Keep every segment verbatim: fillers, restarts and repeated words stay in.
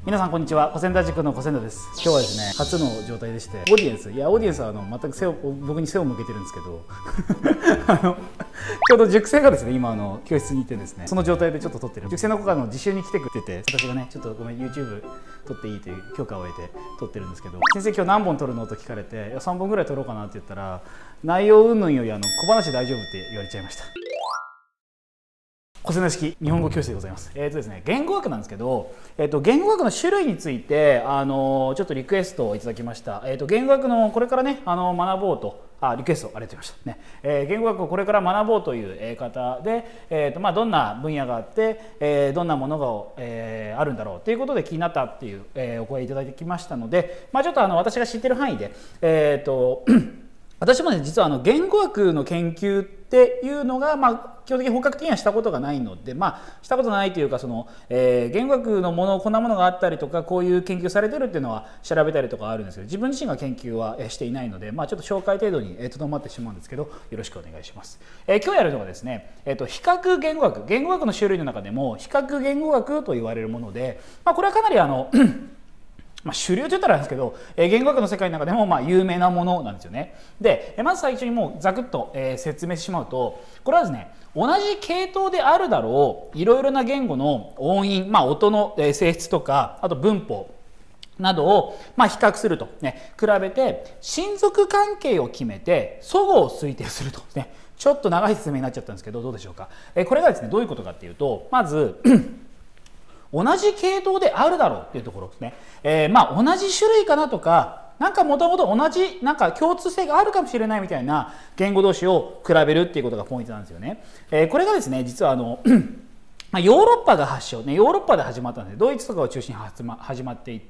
皆さんこんにちは。古仙田塾の古仙田です。今日はですね、初の状態でして、オーディエンス、いやオーディエンスはあの全く背を僕に背を向けてるんですけど、あのちょうど塾生がですね、今あの教室にいてですね、その状態でちょっと撮ってる。塾生の子があの自習に来てくれてて、私がね、ちょっとごめん YouTube 撮っていいという許可を得て撮ってるんですけど、先生今日何本撮るのと聞かれて、いやさんぼんぐらい撮ろうかなって言ったら、内容云々よりあの小話大丈夫って言われちゃいました。古仙田式日本語教室でございます。えっ、ー、とですね、言語学なんですけど、えっ、ー、と言語学の種類についてあのちょっとリクエストをいただきました。えっ、ー、と言語学のこれからねあの学ぼうとあリクエストありがとうございましたね。えー、言語学をこれから学ぼうという方で、えっ、とまあどんな分野があって、えー、どんなものが、えー、あるんだろうということで気になったっていう、えー、お声いただきましたので、まあちょっとあの私が知ってる範囲でえっ、と私もね実はあの言語学の研究っていうのが、まあ、基本的に本格的にはしたことがないので、まあ、したことないというかその、えー、言語学のものこんなものがあったりとかこういう研究されてるっていうのは調べたりとかあるんですけど、自分自身が研究はしていないので、まあ、ちょっと紹介程度にとどまってしまうんですけど、よろしくお願いします。えー、今日やるのがですね、えー、と比較言語学言語学の種類の中でも比較言語学と言われるもので、まあ、これはかなりあのまあ主流と言ったらなんですけど、えー、言語学の世界の中でもまあ有名なものなんですよね。で、まず最初にもうざくっと、えー、説明してしまうと、これはですね、同じ系統であるだろういろいろな言語の音韻、まあ、音の性質とか、あと文法などをまあ比較すると、ね、比べて親族関係を決めて齟齬を推定すると、ね、ちょっと長い説明になっちゃったんですけど、どうでしょうか。えー、これがですね、どういうことかっていうと、まず同じ系統であるだろうっていうところですね。えー、まあ同じ種類かなとか、なんかもともと同じなんか共通性があるかもしれないみたいな言語同士を比べるっていうことがポイントなんですよね。えー、これがですね、実はあのまあヨーロッパが発祥ね、ヨーロッパで始まったんで、ドイツとかを中心に始ま、始まっていって、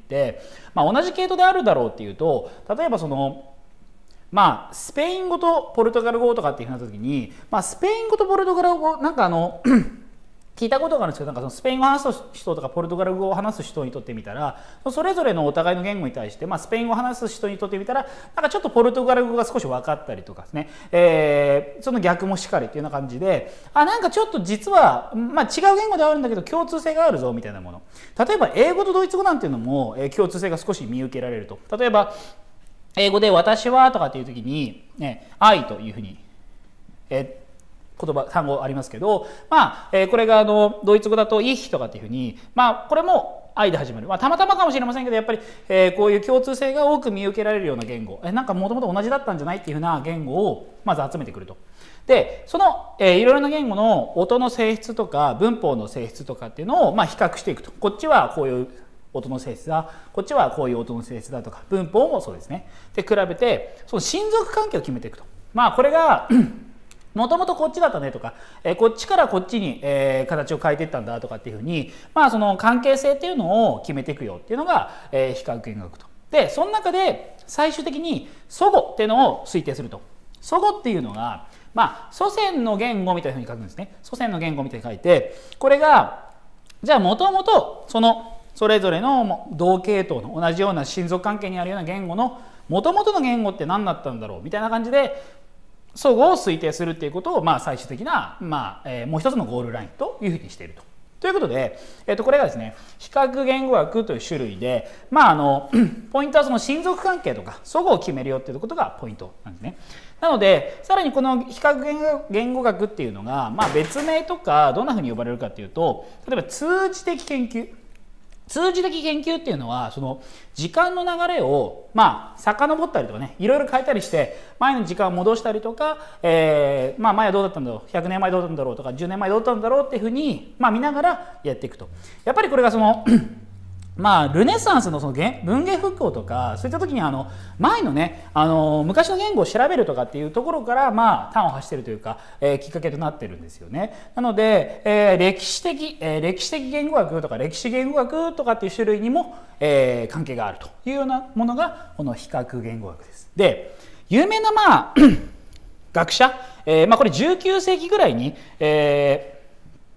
まあ、同じ系統であるだろうっていうと、例えばそのまあスペイン語とポルトガル語とかっていうふうな時に、まあ、スペイン語とポルトガル語なんかあの聞いたことがあるんですけど、なんかそのスペイン語を話す人とかポルトガル語を話す人にとってみたら、それぞれのお互いの言語に対して、まあ、スペイン語を話す人にとってみたらなんかちょっとポルトガル語が少し分かったりとかですね、えー、その逆もしかりっていうような感じで、あなんかちょっと実は、まあ、違う言語ではあるんだけど共通性があるぞみたいなもの。例えば英語とドイツ語なんていうのも、えー、共通性が少し見受けられると。例えば英語で私はとかっていう時に、ね、I というふうに、えー言葉単語ありますけど、まあえー、これがあのドイツ語だと「ich」とかっていうふうに、まあ、これも「愛」で始まる、まあ、たまたまかもしれませんけどやっぱり、えー、こういう共通性が多く見受けられるような言語、えー、なんかもともと同じだったんじゃないっていうふうな言語をまず集めてくると。でその、えー、いろいろな言語の音の性質とか文法の性質とかっていうのを、まあ、比較していくと。こっちはこういう音の性質だ、こっちはこういう音の性質だとか、文法もそうですね。で比べてその親族関係を決めていくと。まあこれがもともとこっちだったねとか、えー、こっちからこっちに、えー、形を変えていったんだとかっていうふうに、まあ、その関係性っていうのを決めていくよっていうのが、えー、比較言語学と。でその中で最終的に齟齬っていうのを推定すると。齟齬っていうのが、まあ、祖先の言語みたいなふうに書くんですね。祖先の言語みたいに書いて、これがじゃあもともとそのそれぞれの同系統の同じような親族関係にあるような言語のもともとの言語って何だったんだろうみたいな感じで齟齬を推定するっていうことを、まあ、最終的な、まあえー、もう一つのゴールラインというふうにしていると。ということで、えー、とこれがですね比較言語学という種類で、まあ、あのポイントはその親族関係とか齟齬を決めるよっていうことがポイントなんですね。なのでさらにこの比較言語学っていうのが、まあ、別名とかどんなふうに呼ばれるかっていうと、例えば通知的研究。通知的研究っていうのはその時間の流れをまあ遡ったりとかね、いろいろ変えたりして前の時間を戻したりとか、えー、まあ前はどうだったんだろう、ひゃくねんまえどうだったんだろうとかじゅうねんまえどうだったんだろうっていうふうに、まあ、見ながらやっていくと。やっぱりこれがそのまあルネサンスのその文芸復興とかそういった時にあの前のねあの昔の言語を調べるとかっていうところからまあ端を発しているというか、えー、きっかけとなってるんですよね。なので、えー、歴史的、えー、歴史的言語学とか歴史言語学とかっていう種類にも、えー、関係があるというようなものがこの比較言語学です。で有名なまあ学者、えー、まあこれじゅうきゅうせいきぐらいに、えー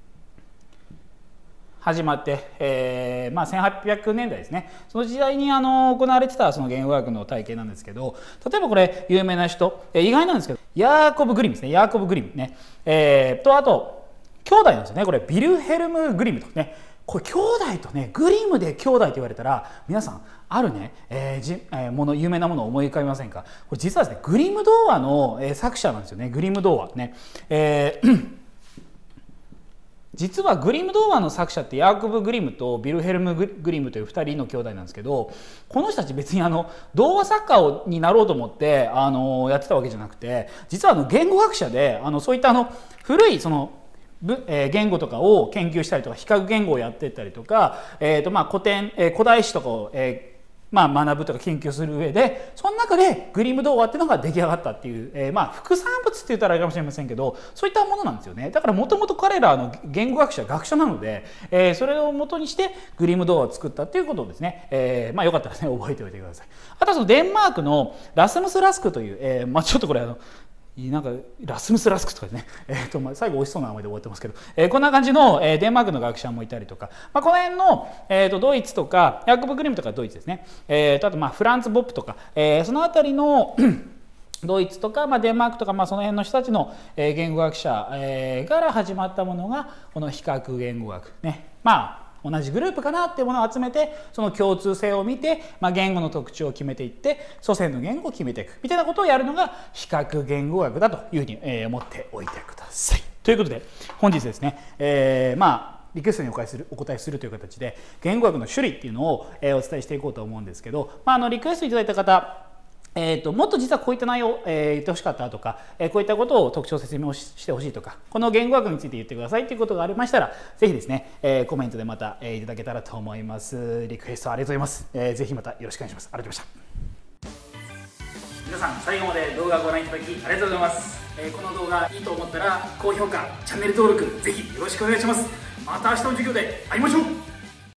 始まって、えーまあ、せんはっぴゃくねんだいですね。その時代にあの行われてたその言語学の体系なんですけど、例えばこれ有名な人、えー、意外なんですけどヤーコブ・グリムですね。ヤーコブ・グリムね、えー、とあと兄弟なんですよね。これビルヘルム・グリムとね、 これ兄弟とね、グリムで兄弟と言われたら皆さんあるね、えーじえー、もの有名なものを思い浮かびませんか。これ実はですねグリム童話の、えー、作者なんですよね。グリム童話ね、えー実はグリム童話の作者ってヤークブ・グリムとビルヘルム・グリムというふたりの兄弟なんですけど、この人たち別にあの童話作家をになろうと思ってあのやってたわけじゃなくて、実はあの言語学者であのそういったあの古いそのえー、言語とかを研究したりとか比較言語をやっていったりとか、えーとまあ、古典、えー、古代史とかを、えーまあ、学ぶとか研究する上で、その中でグリム童話っていうのが出来上がったっていう、えー、まあ副産物って言ったらあれかもしれませんけど、そういったものなんですよね。だからもともと彼らの言語学者学者なので、えー、それを元にしてグリム童話を作ったっていうことをですね、えー、まあよかったらね覚えておいてください。あとはそのデンマークのラスムス・ラスクという、えー、まあちょっとこれあのなんかラスムス・ラスクとかね、えーとまあ、最後美味しそうな名前で終わってますけど、えー、こんな感じの、えー、デンマークの学者もいたりとか、まあ、この辺の、えー、とドイツとかヤークブ・グリムとかドイツですね、えー、とあとまあフランツ・ボップとか、えー、その辺りのドイツとか、まあ、デンマークとか、まあ、その辺の人たちの、えー、言語学者、えー、から始まったものがこの比較言語学ね。まあ同じグループかなっていうものを集めて、その共通性を見て、まあ、言語の特徴を決めていって祖先の言語を決めていくみたいなことをやるのが比較言語学だというふうに、えー、思っておいてください。ということで本日ですね、えー、まあリクエストにお答えするお答えするという形で言語学の種類っていうのを、えー、お伝えしていこうと思うんですけど、まあ、あのリクエストいただいた方、えー、ともっと実はこういった内容を、えー、言ってほしかったとか、えー、こういったことを特徴説明を し, してほしいとか、この言語学について言ってくださいということがありましたら、ぜひですね、えー、コメントでまた、えー、いただけたらと思います。リクエストありがとうございます。えー、ぜひまたよろしくお願いします。ありがとうございました。皆さん最後まで動画をご覧いただきありがとうございます。えー、この動画いいと思ったら高評価、チャンネル登録ぜひよろしくお願いします。また明日の授業で会いましょう。